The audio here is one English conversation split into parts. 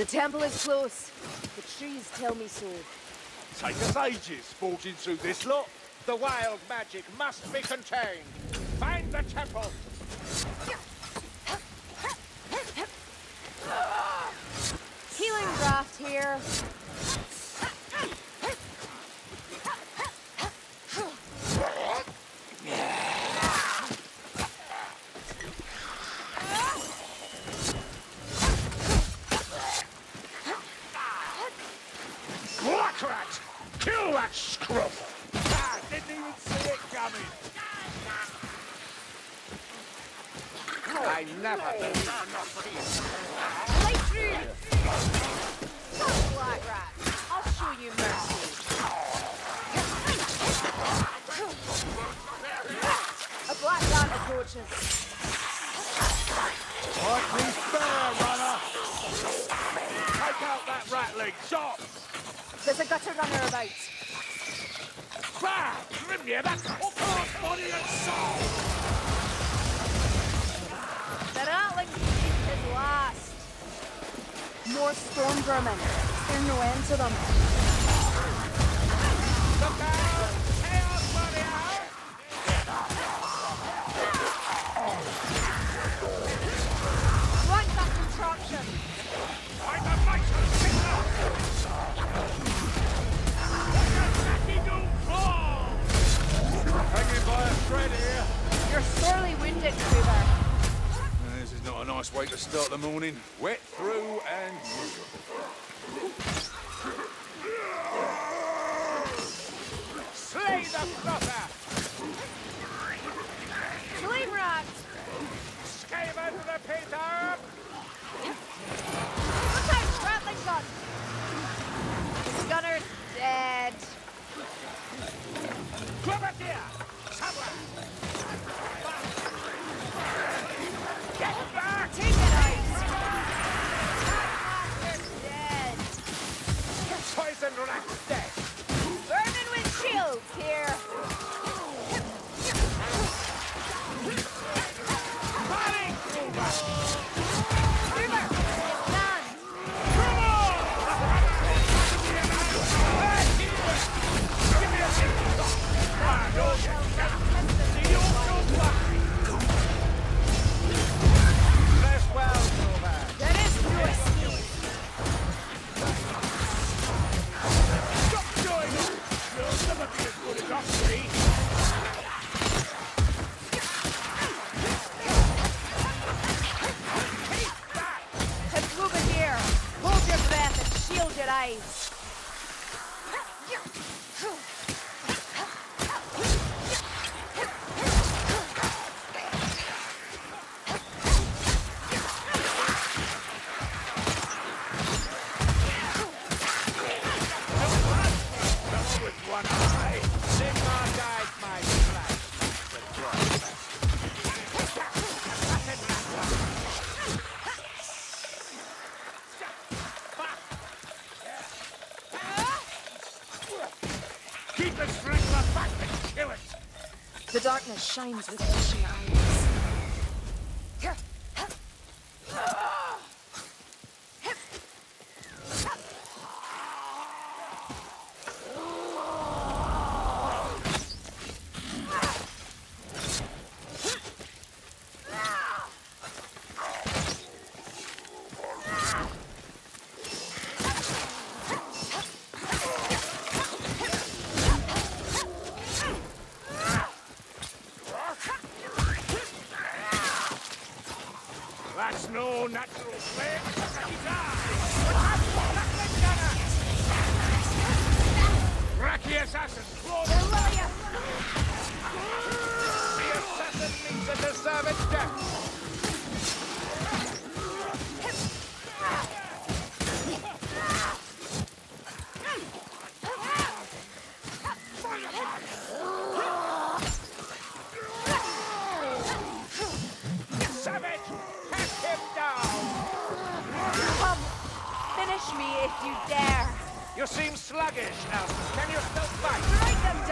The temple is close. The trees tell me so. Take us ages forging through this lot. The wild magic must be contained. Find the temple. Healing draft here. Black rat! Kill that scrub! Ah, didn't even see it coming. I never Light through! Come, Black Rat. I'll show you mercy. A black rat approaches. Like me fair, runner. Take out that rattling shot. There's a gutter runner about. Bah! Grimnir, that's upper body and soul. The rattling beast is last. More storm vermin. There's no end to them. Look out! Chaos warrior! Right that contraption. Find the vital signal! Hanging by a thread here. You're sorely wounded, Kruber. This is not a nice way to start the morning. Wet through and miserable. Slay the plotter! Flame rat! Skaven to the Peter! Look out, rattling gun! The gunner's dead. Grenadier! Somewhere! Get back! Take it out! Master's dead. Poison rat dead! Vermin with shields here. Firing! Kruber, it's done. Come on! Give me a signal! Ah, no, Bless well, Kruber. There is no escape. Stop doing it! You'll never be as good as us three. Keep back! It's moving here. Hold your breath and shield your eyes. With one eye. Sigmar guides my flash. Keep the strangler back and kill it. The darkness shines with flashing eyes. That's no natural flame. Racky assassin, claw the The assassin means to deserve its death. Savage, cast him down. Come, finish me if you dare. You seem sluggish, Elf. Can you still fight? Strike them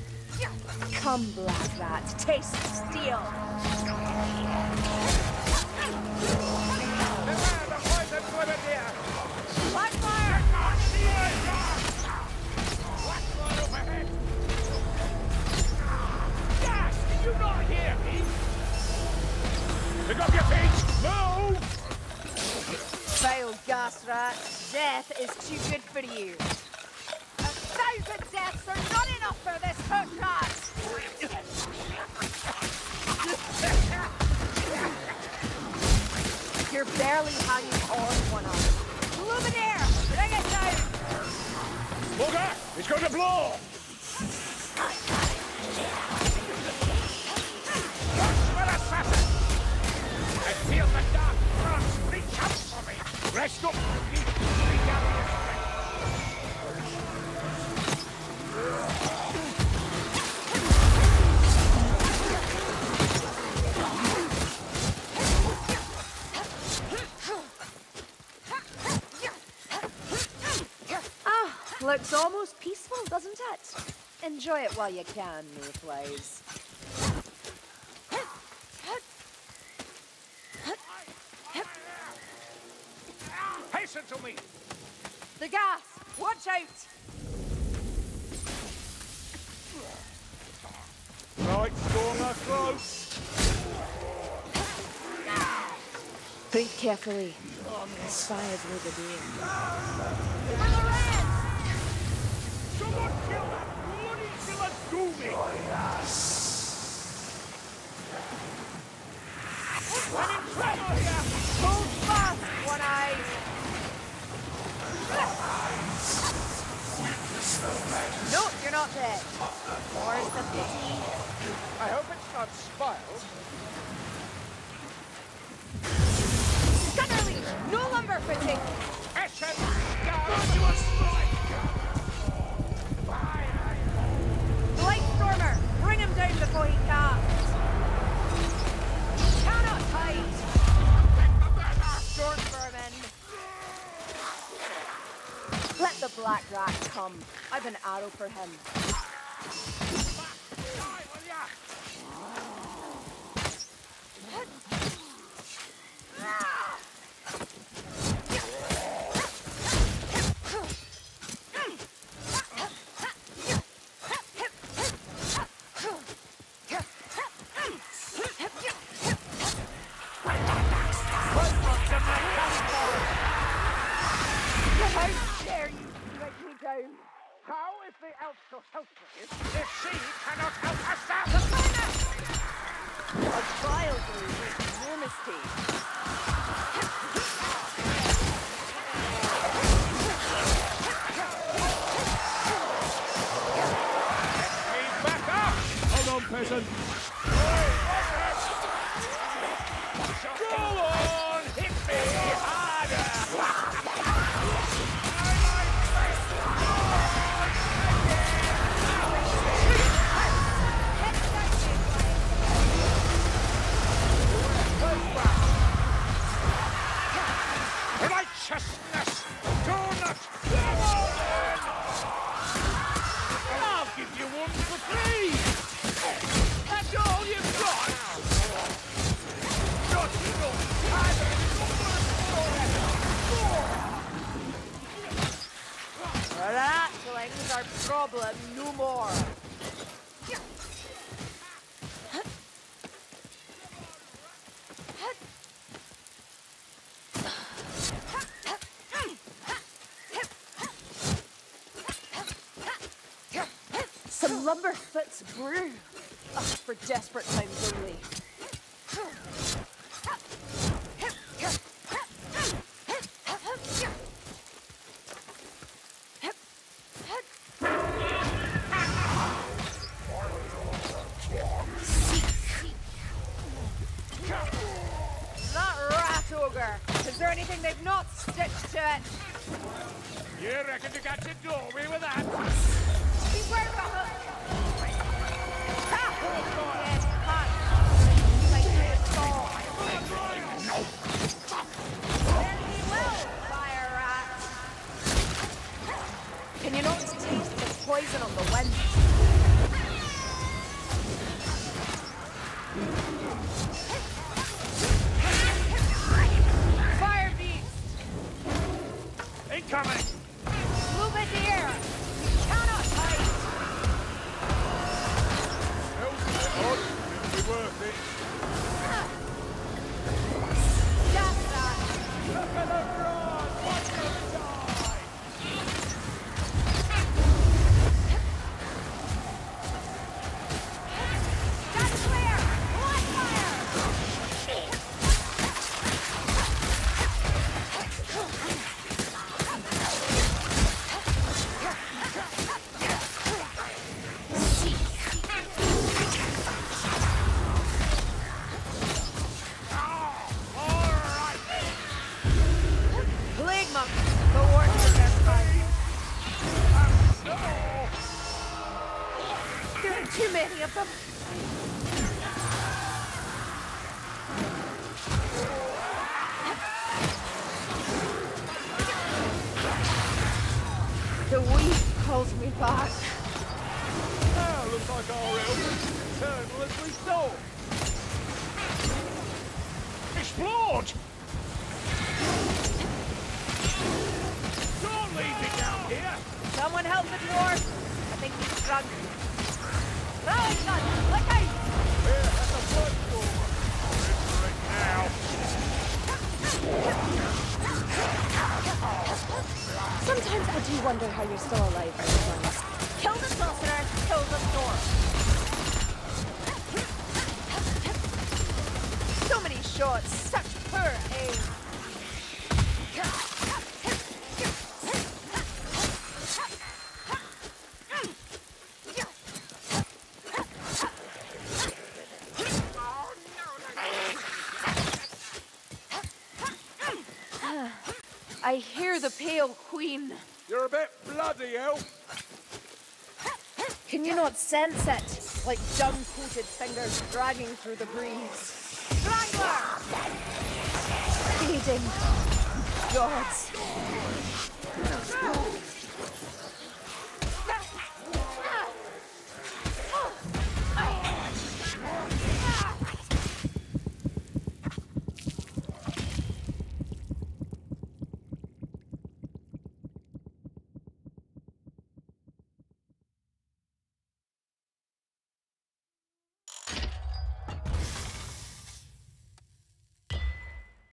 down. Come, Black Rat, taste steel. Pick up your feet! Move! Vile gas rat. Death is too good for you. 1,000 deaths are not enough for this hook rat! You're barely hanging on one eye. Luminaire! Bring it down! Bugger! It's going to blow! I feel the dark frost reach out for me! Rest up! Regather your Looks almost peaceful, doesn't it? Enjoy it while you can, Mayflies. Hasten to me! The gas! Watch out! Right, Stormer, close! Think carefully. This fire's where the doing. Someone kill that bloody villain Goomy! I'm in trouble here! Hold fast, One Eye! No, you're not dead. More's the pity. I hope it's not spiled. Gunnerly! No lumber fitting! Eshen! Down to a strike! Light Stormer! Bring him down before he casts! Cannot hide! Storm Vermin! Let the Black Rat come. I've an arrow for him. How dare you break me down? How is the elf so helpless if she cannot help herself? A trial brew with no mistake. Back up! Hold on, peasant. Go on! Hit me harder! Righteousness! Do not come on! I'll give you one for free! That's all you've got! Not enough! Rattling's our problem, no more. Some lumber fits brew. Oh, for desperate times only. That rat ogre. Is there anything they've not stitched to it? You reckon you got your doorway with that? Beware the hook! Ha! Yes, hot. Like this fall. Then we will, fire rat. Can you not taste the poison on the wind? Fire beast! Incoming! Move it here! You cannot hide! any of them. The weed calls me back. Now looks like our elders eternal as we thought. Explored! Don't leave me down here! Someone help the dwarf. I think he's drunk. Throwing gun, look out! Here, that's a blood stormer. Remembering now. Sometimes I do wonder how you're still alive, Rose. Kill the sorcerer, kill the dwarf. So many shots, such poor aim. I hear the Pale Queen. You're a bit bloody, elf. Can you not sense it? Like dung-coated fingers dragging through the breeze. Strangler! Feeding. Gods.